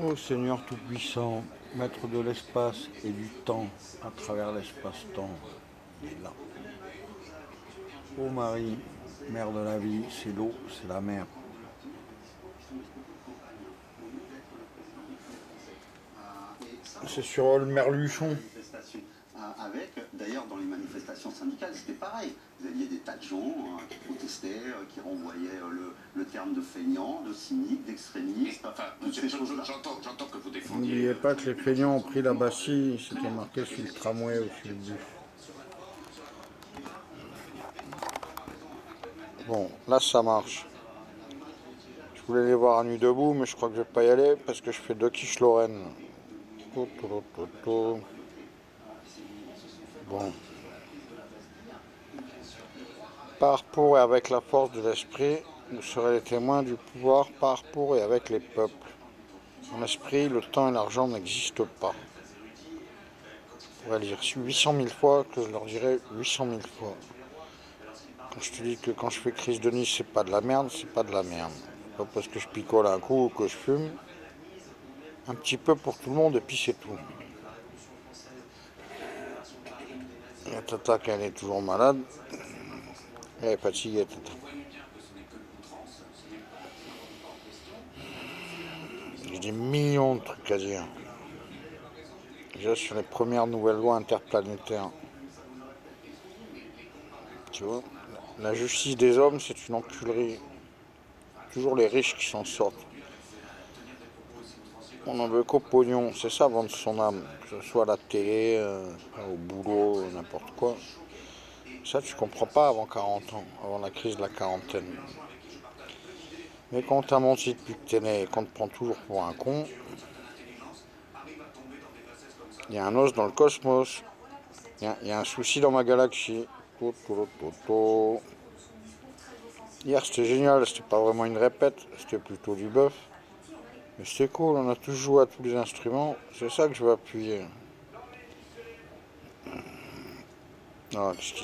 Ô Seigneur Tout-Puissant, Maître de l'espace et du temps, à travers l'espace-temps, il est là. Ô Marie, Mère de la vie, c'est l'eau, c'est la mer. C'est sur le Merluchon. Avec, d'ailleurs, dans les manifestations syndicales, c'était pareil. Vous aviez des tas de gens qui protestaient, qui renvoyaient le terme de feignant, de cynique, d'extrémiste. Enfin, j'entends que vous défendiez. N'oubliez pas que les feignants ont pris la Bastille, c'était marqué sur le tramway ou sur le bus. Bon, là ça marche. Je voulais les voir à Nuit debout, mais je crois que je vais pas y aller parce que je fais 2 quiches Lorraine. Bon. Par, pour et avec la force de l'esprit, vous serez les témoins du pouvoir par, pour et avec les peuples. En esprit, le temps et l'argent n'existent pas. Je pourrais lire 800 000 fois que je leur dirai 800 000 fois. Quand je te dis que quand je fais crise de Nice, c'est pas de la merde, c'est pas de la merde. Pas parce que je picole un coup ou que je fume. Un petit peu pour tout le monde et puis c'est tout. La Tata, elle est toujours malade. Elle est fatiguée, Tata. J'ai des millions de trucs à dire. Déjà sur les premières nouvelles lois interplanétaires. Tu vois, la justice des hommes, c'est une enculerie. Toujours les riches qui s'en sortent. On en veut qu'au pognon, c'est ça vendre son âme. Que ce soit à la télé, au boulot, n'importe quoi. Ça, tu comprends pas avant 40 ans, avant la crise de la quarantaine. Mais quand t'as menti depuis que t'es né et qu'on te prend toujours pour un con, il y a un os dans le cosmos. Il y a un souci dans ma galaxie. Hier c'était génial, c'était pas vraiment une répète, c'était plutôt du bœuf. Mais c'était cool, on a tous joué à tous les instruments, c'est ça que je veux appuyer. Ah, qu'est-ce qu'il dit lui ?